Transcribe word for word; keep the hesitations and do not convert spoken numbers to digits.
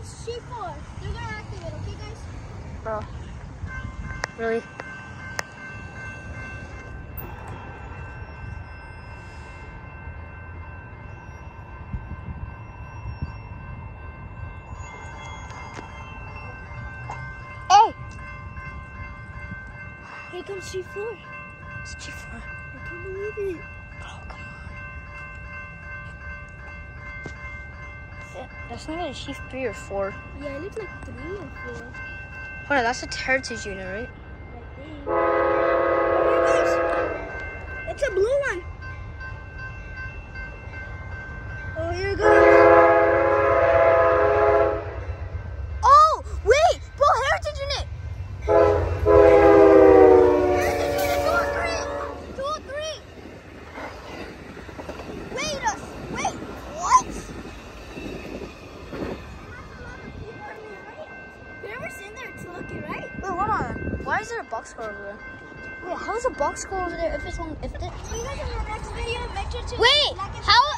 comes sheep for? They're gonna activate, okay guys? Bro. Really? Hey! Here comes sheep four. It's G four. I can't believe it. Oh, come on. That, that's not a sheep three or four. Yeah, it looks like three or four. Hold on, that's a heritage unit, right? I think. Oh my gosh! It's a blue one. Oh, here it goes. Oh, wait! Bro, heritage unit! Why is there a boxcar over there? Wait, how is a boxcar over there if it's on if it? See you guys in the next video. Make sure to Wait, like and how